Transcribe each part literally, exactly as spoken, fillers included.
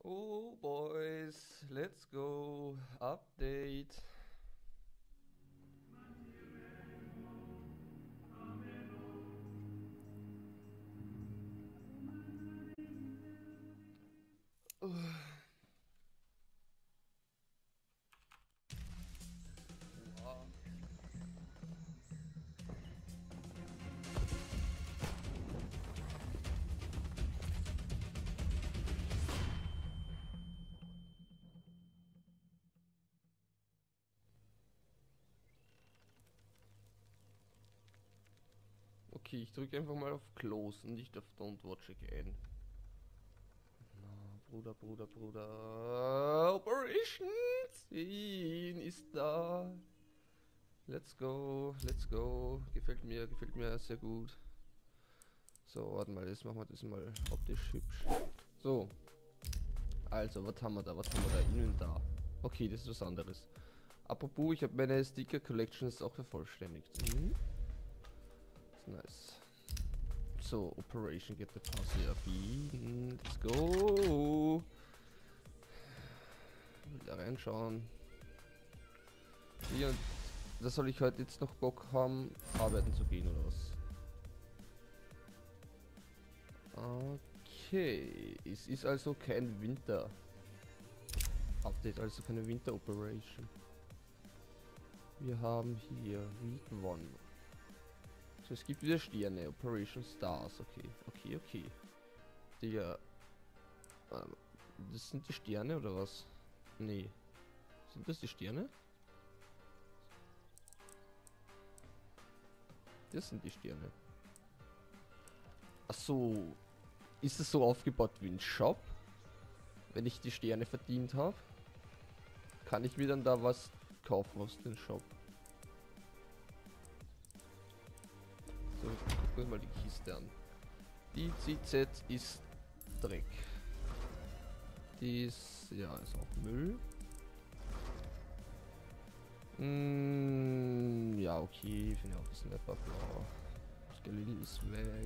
Oh boys, let's go. Update. Wow. Okay, ich drücke einfach mal auf Close und nicht auf Don't Watch Again. Na, Bruder, Bruder, Bruder. Operations! Ihn ist da. Let's go, let's go. Gefällt mir, gefällt mir sehr gut. So, warte mal, jetzt machen wir das mal optisch hübsch. So. Also, was haben wir da? Was haben wir da? Inventar. Okay, das ist was anderes. Apropos, ich habe meine Sticker Collections auch vervollständigt. Mhm. Ist nice. So, Operation Get the Puzzle affin. Let's go. Da reinschauen. Hier, und da soll ich heute jetzt noch Bock haben, arbeiten zu gehen oder was? Okay, es ist also kein Winter. Update, also keine Winter Operation. Wir haben hier Week One. So, es gibt wieder Sterne. Operation Stars. Okay, okay, okay. Digga. Ähm, das sind die Sterne oder was? Nee. Sind das die Sterne? Das sind die Sterne. Ach so. Ist es so aufgebaut wie ein Shop? Wenn ich die Sterne verdient habe, kann ich mir dann da was kaufen aus dem Shop. So, gucken wir mal die Kiste an. Die C Z ist Dreck. Die ist, ja, ist auch Müll. Mm, ja, okay, finde ich auch ein bisschen etwa blau. Skelett ist weg.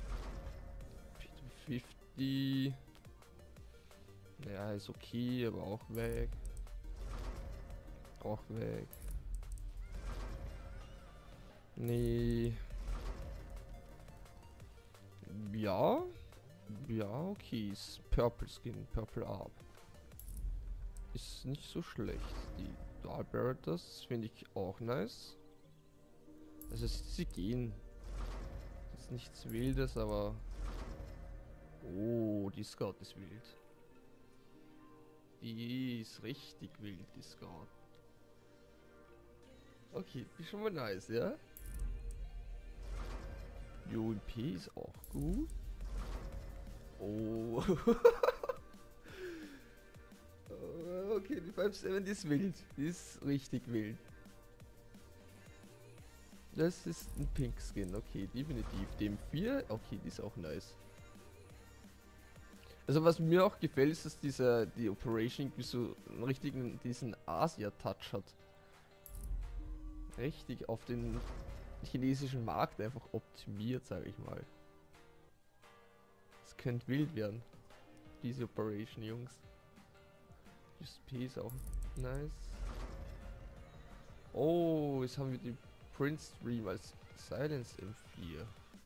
fünfzig. Ja, ist okay, aber auch weg. Auch weg. Nee. Ja. Ja, okay. Ist Purple Skin, Purple Arb. Ist nicht so schlecht. Die Dalberatas finde ich auch nice. Also sie gehen. Das ist nichts Wildes, aber. Oh, die Scout ist wild. Die ist richtig wild, die Scout. Okay, die ist schon mal nice, ja? U M P ist auch gut. Oh. Okay, die fünf sieben, die ist wild. Die ist richtig wild. Das ist ein Pink Skin, okay, definitiv. Dem vier, okay, die ist auch nice. Also was mir auch gefällt, ist, dass dieser, die Operation irgendwie so einen richtigen, diesen Asia-Touch hat. Richtig auf den chinesischen Markt einfach optimiert, sage ich mal. Es könnte wild werden, diese Operation, Jungs. U S P ist auch nice. Oh, jetzt haben wir die Prince Stream als Silence M vier.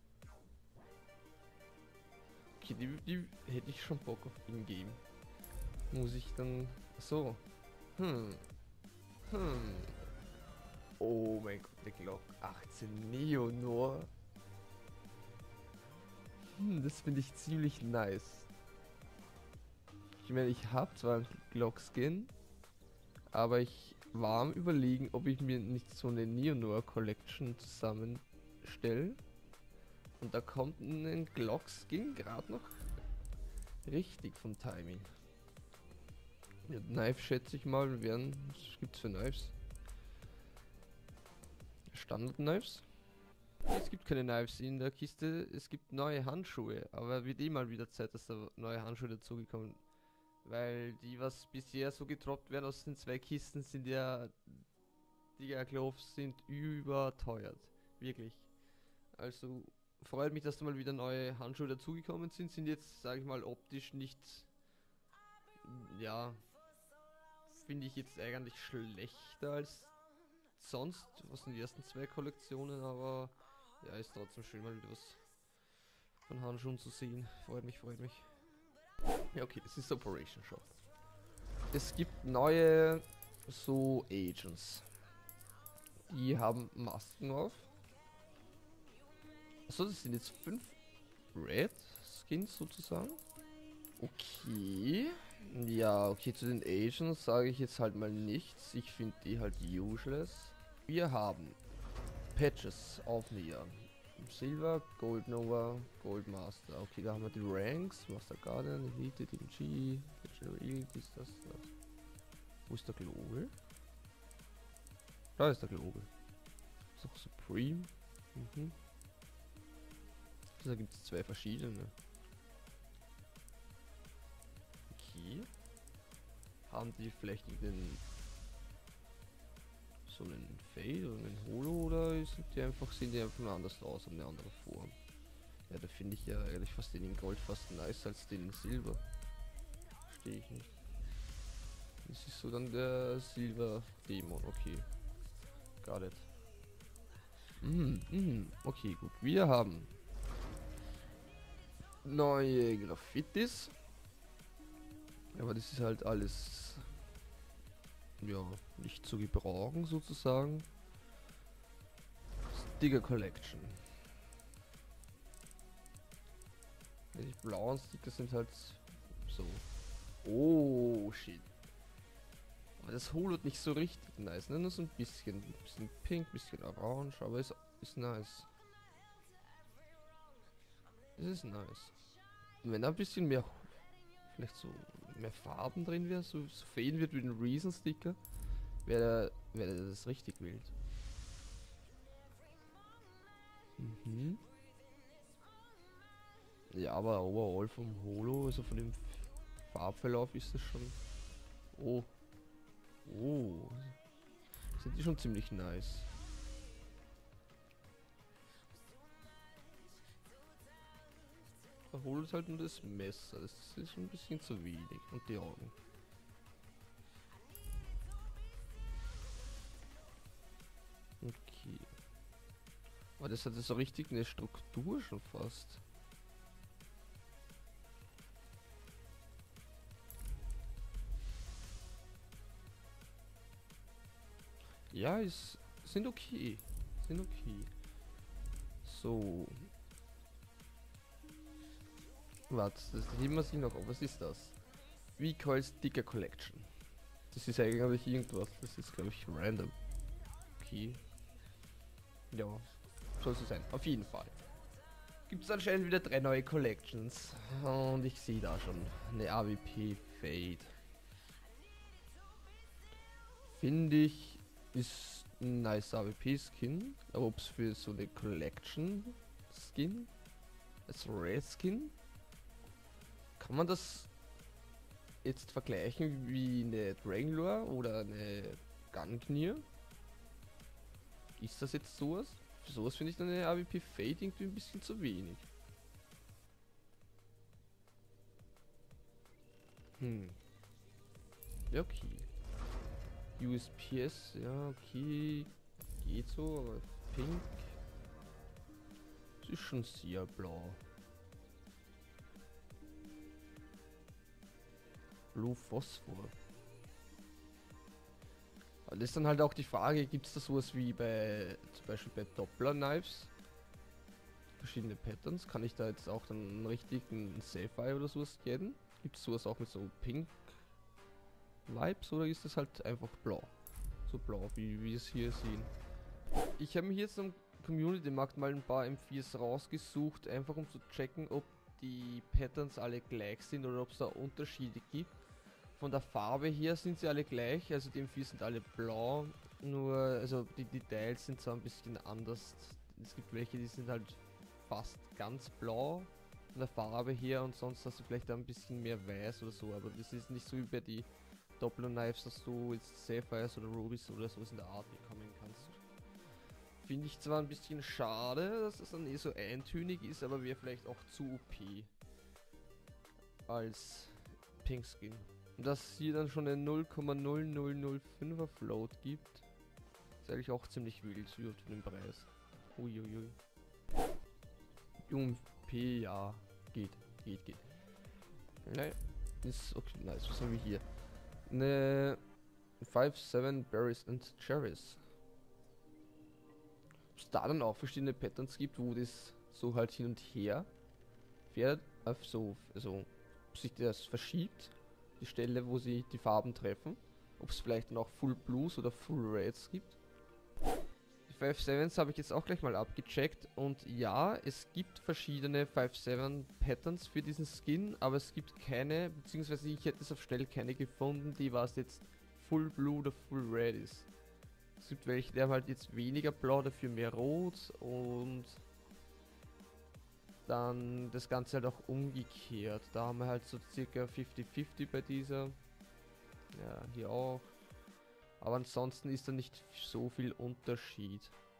Okay, die, die hätte ich schon Bock auf Ingame. Muss ich dann... So. Hm. Hm. Oh mein Gott, der Glock achtzehn Neo nur. Hm, das finde ich ziemlich nice. Ich meine, ich habe zwar einen Glock Skin, aber ich war am Überlegen, ob ich mir nicht so eine Neo Collection zusammenstelle. Und da kommt ein Glock Skin gerade noch richtig vom Timing. Ja, Knife schätze ich mal, werden. Was gibt's für Knives? Standard Knives? Es gibt keine Knives in der Kiste, es gibt neue Handschuhe, aber wird eh mal wieder Zeit, dass da neue Handschuhe dazugekommen. Weil die, was bisher so getroppt werden aus den zwei Kisten, sind ja, die Gloves sind überteuert. Wirklich. Also freut mich, dass da mal wieder neue Handschuhe dazugekommen sind. Sind jetzt, sage ich mal, optisch nicht ja, finde ich jetzt eigentlich schlechter als sonst, was in den ersten zwei Kollektionen, aber ja, ist trotzdem schön mal wieder was von Handschuhen zu sehen. Freut mich, freut mich. Ja, okay, das ist Operation Shop. Es gibt neue so Agents. Die haben Masken auf. Achso, das sind jetzt fünf Red Skins sozusagen. Okay. Ja, okay, zu den Agents sage ich jetzt halt mal nichts. Ich finde die halt useless. Wir haben Patches auf mir. Silver, Gold Nova, Gold Master. Okay, da haben wir die Ranks. Master Guardian, Elite, D M G, Legendary Elite, ist das, das. Wo ist der Global? Da ist der Global. Ist auch Supreme. Mhm. Da gibt es zwei verschiedene. Okay. Haben die vielleicht den so einen Fade oder einen Holo oder sind die einfach, sehen die einfach anders aus und eine andere Form? Ja, da finde ich ja ehrlich fast den in Gold fast nicer als den in Silber. Verstehe ich nicht. Das ist so dann der Silber Dämon, okay. Got it. Mhm, mhm, okay, gut. Wir haben neue Graffitis. Aber das ist halt alles, ja, nicht zu gebrauchen sozusagen. Sticker Collection. Die blauen Sticker sind halt so. Oh, shit. Aber das Holo nicht so richtig nice, ne? Nur so ein bisschen. Ein bisschen pink, ein bisschen orange, aber es ist, ist nice. Das ist nice. Und wenn da ein bisschen mehr, vielleicht so mehr Farben drin wäre, so, so fehlen wird wie ein Reason Sticker, wäre wär das richtig wild. Mhm. Ja, aber overall vom Holo, also von dem Farbverlauf ist das schon. Oh. Oh. Sind die schon ziemlich nice. Da holt halt nur das Messer, das ist ein bisschen zu wenig. Und die Augen. Okay. Aber das hat so richtig eine Struktur schon fast. Ja, es sind okay. Sind okay. So. Warte, das heben wir sich noch auf. Was ist das? Recoil Sticker Collection. Das ist eigentlich irgendwas. Das ist, glaube ich, random. Okay. Ja, soll es so sein. Auf jeden Fall. Gibt es anscheinend wieder drei neue Collections. Und ich sehe da schon eine A W P Fade. Finde ich, ist ein nice A W P Skin. Aber ob es für so eine Collection Skin, als Red Skin, kann man das jetzt vergleichen wie eine Dragonlore oder eine Gungnir? Ist das jetzt sowas? Für sowas finde ich dann eine A W P Fade irgendwie ein bisschen zu wenig. Hm. Ja, okay. U S P S, ja, okay. Geht so, aber pink. Das ist schon sehr blau. Blue Phosphor. Aber das ist dann halt auch die Frage, gibt es da sowas wie bei, zum Beispiel bei Doppler Knives? Verschiedene Patterns. Kann ich da jetzt auch dann einen richtigen Sapphire oder sowas geben? Gibt es sowas auch mit so Pink Vibes oder ist das halt einfach blau? So blau, wie wir es hier sehen. Ich habe mir jetzt am Community Markt mal ein paar M viers rausgesucht, einfach um zu checken, ob die Patterns alle gleich sind oder ob es da Unterschiede gibt. Von der Farbe her sind sie alle gleich, also die M vier sind alle blau, nur also die Details sind zwar ein bisschen anders. Es gibt welche, die sind halt fast ganz blau von der Farbe her und sonst hast du vielleicht ein bisschen mehr weiß oder so, aber das ist nicht so wie bei die Doppler Knives, dass du jetzt Sapphires oder Rubies oder sowas in der Art bekommen kannst. Finde ich zwar ein bisschen schade, dass es dann eh so eintönig ist, aber wäre vielleicht auch zu O P als Pink Skin. Dass es hier dann schon eine null Komma null null null fünfer Float gibt, ist eigentlich auch ziemlich wild für den Preis. Uiuiui. Jung P, ja, geht, geht, geht. Nein, ist okay, nice. Was haben wir hier? Eine fünf sieben Berries and Cherries. Ob es da dann auch verschiedene Patterns gibt, wo das so halt hin und her fährt, auf so, also ob sich das verschiebt, die Stelle, wo sie die Farben treffen. Ob es vielleicht noch Full Blues oder Full Reds gibt. Die fünf Sevens habe ich jetzt auch gleich mal abgecheckt und ja, es gibt verschiedene fünf sieben Patterns für diesen Skin, aber es gibt keine, beziehungsweise ich hätte es auf Schnell keine gefunden, die was jetzt Full Blue oder Full Red ist. Es gibt welche, die haben halt jetzt weniger Blau, dafür mehr Rot und dann das Ganze halt auch umgekehrt. Da haben wir halt so circa fünfzig fünfzig bei dieser. Ja, hier auch. Aber ansonsten ist da nicht so viel Unterschied.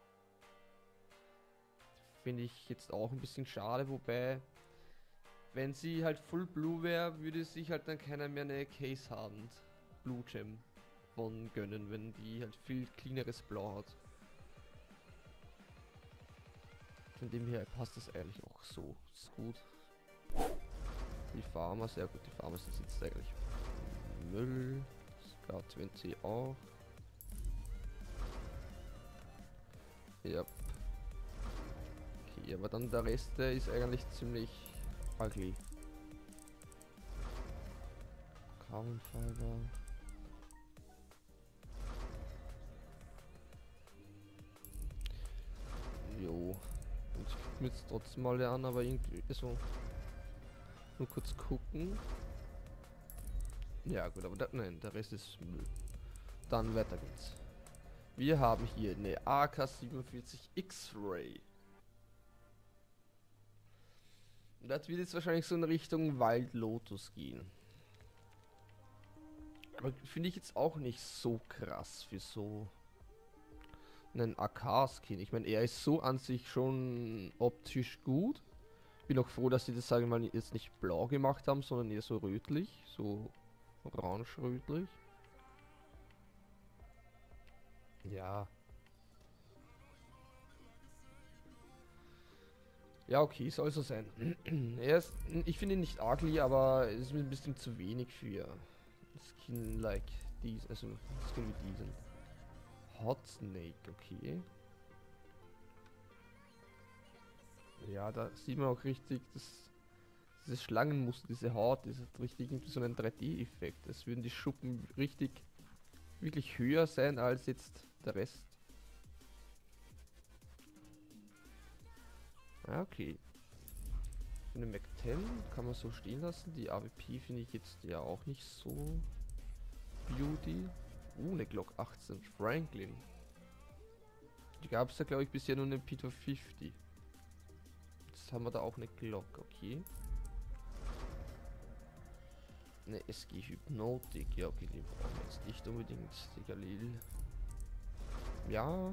Finde ich jetzt auch ein bisschen schade, wobei, wenn sie halt Full Blue wäre, würde sich halt dann keiner mehr eine Case haben. Blue Gem von gönnen, wenn die halt viel cleaneres Blau hat. Von dem her passt das eigentlich auch so. Ist gut. Die Farmer, sehr gut. Die Farmer sind jetzt eigentlich Müll. Scar zwanzig auch. Ja. Okay, aber dann der Rest, der ist eigentlich ziemlich ugly. Carbon Fiber. Jo. Ich guck mir jetzt trotzdem mal an, aber irgendwie so. Nur kurz gucken. Ja gut, aber da, nein, der Rest ist Müll. Dann weiter geht's. Wir haben hier eine A K siebenundvierzig X-Ray. Das wird jetzt wahrscheinlich so in Richtung Wild Lotus gehen. Aber finde ich jetzt auch nicht so krass für so einen A K-Skin. Ich meine, er ist so an sich schon optisch gut. Bin auch froh, dass sie das, sagen wir mal, jetzt nicht blau gemacht haben, sondern eher so rötlich, so orange-rötlich. Ja. Ja, okay, soll so sein. Er ist, ich finde ihn nicht ugly, aber es ist mir ein bisschen zu wenig für Skin like dies, also Skin wie diesen. Hot Snake, okay. Ja, da sieht man auch richtig, dass diese Schlangenmuster, diese Haut, das hat richtig irgendwie so einen drei D-Effekt. Es würden die Schuppen richtig, wirklich höher sein als jetzt der Rest. Ja, okay. Für eine Mac zehn kann man so stehen lassen. Die A W P finde ich jetzt ja auch nicht so beauty. Uh, eine Glock achtzehn Franklin. Die gab es ja, glaube ich, bisher nur eine P zwei fünfzig. Jetzt haben wir da auch eine Glock, okay. Eine S G Hypnotik, ja okay, die brauchen wir jetzt nicht unbedingt. Die Galil. Ja.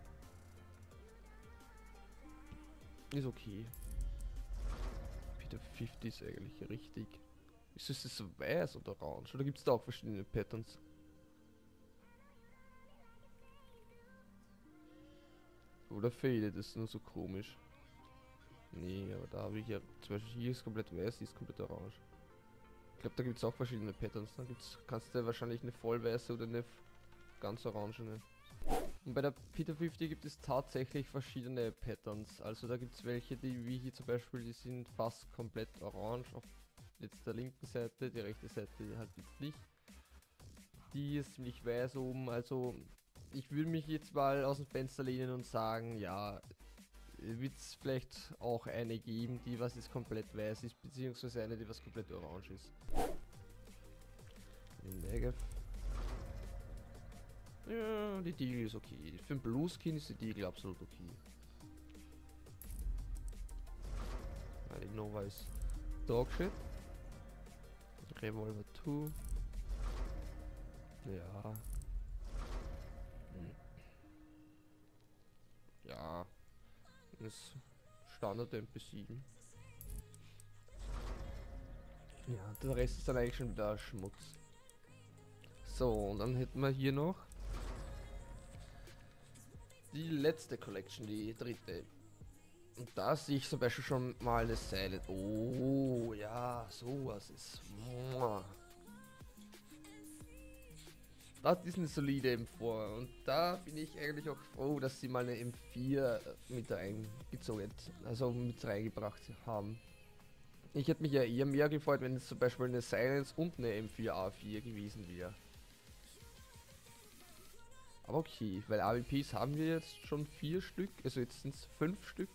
Ist okay. P zwei fünfzig ist eigentlich richtig. Ist es so weiß oder orange? Oder gibt es da auch verschiedene Patterns? Oder faded ist nur so komisch. Nee, aber da habe ich ja, zum Beispiel hier ist komplett weiß, hier ist komplett orange. Ich glaube, da gibt es auch verschiedene Patterns. Da gibt's, kannst du wahrscheinlich eine vollweiße oder eine ganz orangene. Und bei der P zwei fünfzig gibt es tatsächlich verschiedene Patterns. Also da gibt es welche, die wie hier zum Beispiel, die sind fast komplett orange auf jetzt der linken Seite, die rechte Seite halt jetzt nicht. Die ist ziemlich weiß oben, also ich würde mich jetzt mal aus dem Fenster lehnen und sagen, ja, wird es vielleicht auch eine geben, die was jetzt komplett weiß ist, beziehungsweise eine, die was komplett orange ist. Negative. Ja, die Deagle ist okay. Für den Blue Skin ist die Deagle absolut okay. Ja, die Nova ist Dogshit. Revolver zwei. Ja. Hm. Ja. Das Standard M P sieben. Ja, der Rest ist dann eigentlich schon wieder Schmutz. So, und dann hätten wir hier noch die letzte Collection, die dritte. Und da sehe ich zum Beispiel schon mal eine Silent. Oh, ja, sowas ist. Muah. Das ist eine solide M vier. Und da bin ich eigentlich auch froh, dass sie mal eine M vier mit reingezogen, also mit reingebracht haben. Ich hätte mich ja eher mehr gefreut, wenn es zum Beispiel eine Silence und eine M vier A vier gewesen wäre. Aber okay, weil A W Ps haben wir jetzt schon vier Stück, also jetzt sind es fünf Stück.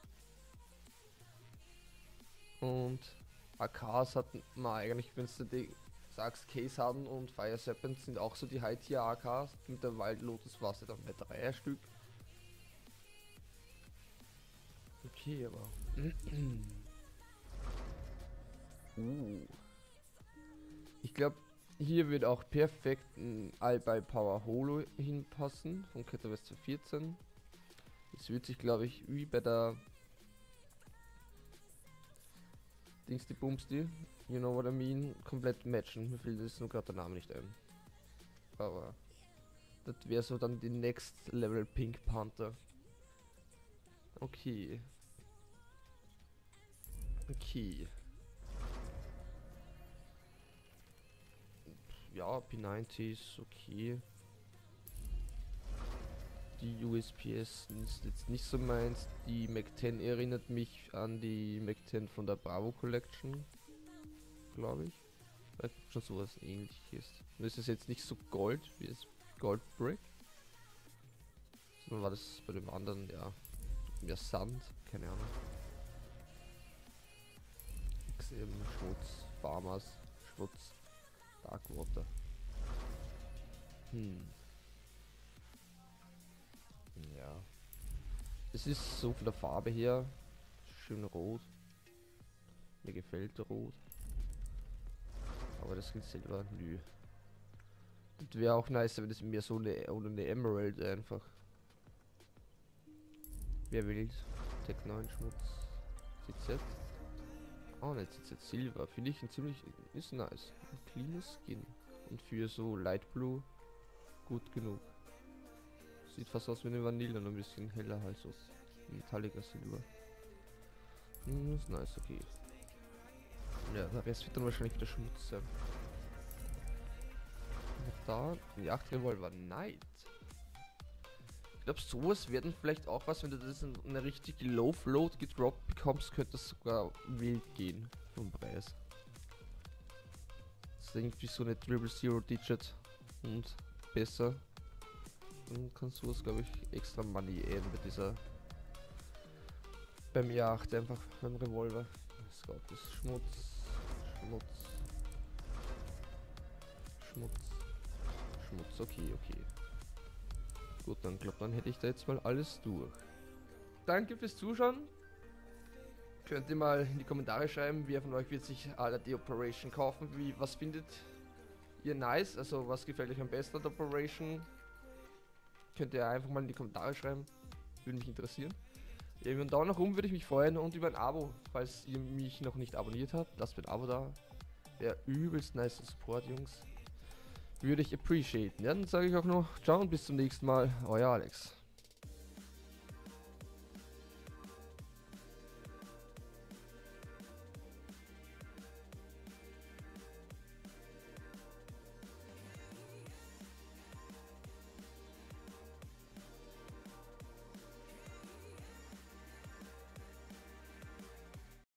Und A Ks hatten wir eigentlich, wenn du die sagst, Case haben und Fire Serpent sind auch so die High-Tier A Ks. Mit der Wild Lotus war sie dann bei drei Stück. Okay, aber. uh. Ich glaube, hier wird auch perfekt ein Albi Power Holo hinpassen von Kataverse vierzehn. Es wird sich, glaube ich, wie bei der Dings die Bumsti, you know what I mean, komplett matchen. Mir fällt jetzt nur gerade der Name nicht ein. Aber das wäre so dann die Next Level Pink Panther. Okay. Okay. Ja, P neunzig ist okay. Die U S P S ist jetzt nicht so meins. Die Mac zehn erinnert mich an die Mac zehn von der Bravo Collection, glaube ich. Weil schon sowas ähnliches. Das ist jetzt nicht so Gold wie das Gold Brick. Sondern war das bei dem anderen, ja, mehr Sand, keine Ahnung. X M, Schmutz, Farmers, Schmutz, Darkwater. Hm. Ja. Es ist so von der Farbe her schön rot. Mir gefällt rot. Aber das Skin selber, nö. Das wäre auch nice, wenn das mehr so eine, oder eine Emerald einfach. Wer will? Tech neun Schmutz. C Z. Oh ne, C Z Silber. Finde ich ein ziemlich, ist nice. Ein cleanes Skin. Und für so Light Blue gut genug. Sieht fast aus wie eine Vanille, nur ein bisschen heller halt so. Metallica Silber. Hm, ist nice, okay. Ja, der Rest wird dann wahrscheinlich wieder Schmutz sein. Und da, die acht Revolver Knight. Ich glaube, sowas werden vielleicht auch was, wenn du das in eine richtig Low Float gedroppt bekommst, könnte das sogar wild gehen vom Preis. Das ist irgendwie so eine Triple Zero Digit und besser. Dann kannst du es, glaube ich, extra Money ähen bei dieser beim E acht einfach beim Revolver. Das Gott ist Schmutz, Schmutz, Schmutz, Schmutz, okay, okay. Gut, dann glaube dann hätte ich da jetzt mal alles durch. Danke fürs Zuschauen. Könnt ihr mal in die Kommentare schreiben, wer von euch wird sich alle die Operation kaufen, wie, was findet ihr nice, also was gefällt euch am besten an der Operation. Könnt ihr einfach mal in die Kommentare schreiben. Würde mich interessieren. Ja, über einen Daumen nach oben würde ich mich freuen und über ein Abo, falls ihr mich noch nicht abonniert habt. Lasst mir ein Abo da. Wäre übelst nice Support, Jungs. Würde ich appreciaten. Ja, dann sage ich auch noch ciao und bis zum nächsten Mal. Euer Alex.